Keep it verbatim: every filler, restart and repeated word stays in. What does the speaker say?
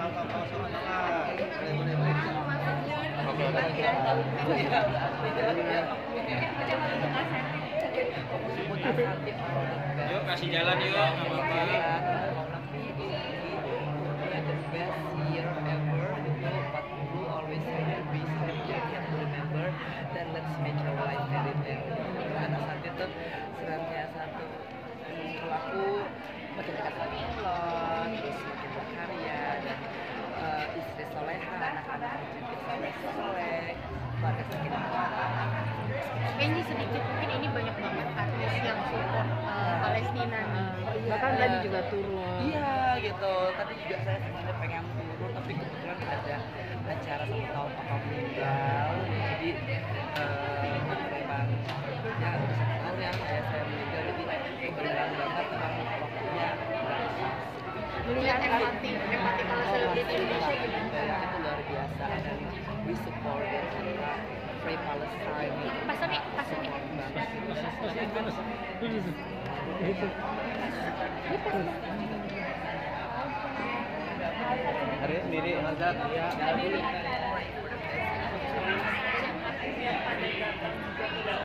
Yuk kasih jalan yuk, nggak apa-apa. Dan let's make your life very merry. Karena saat itu senantiasa tuh kalau aku makin dekat sama Allah, terus makin berkarya dan uh, istri soleha, anak-anak juga soleh soleh, keluarga sakin Kayaknya sedikit mungkin ini banyak banget artis yang support uh, Palestina nih. Bahkan tadi juga turun. Iya gitu. Tadi juga saya sebenarnya pengen turun, tapi kebetulan ada acara satu tahun papa meninggal. Jadi uh, memang ya udah satu tahun ya ayah saya meninggal. Jadi kebetulan banget memang waktunya Melihat empati, empati kalau selebriti Indonesia gimana? itu luar biasa. Dan we support it. Free Palestine. Pas Sami, pas Sami. Hari sendiri Hazard ya.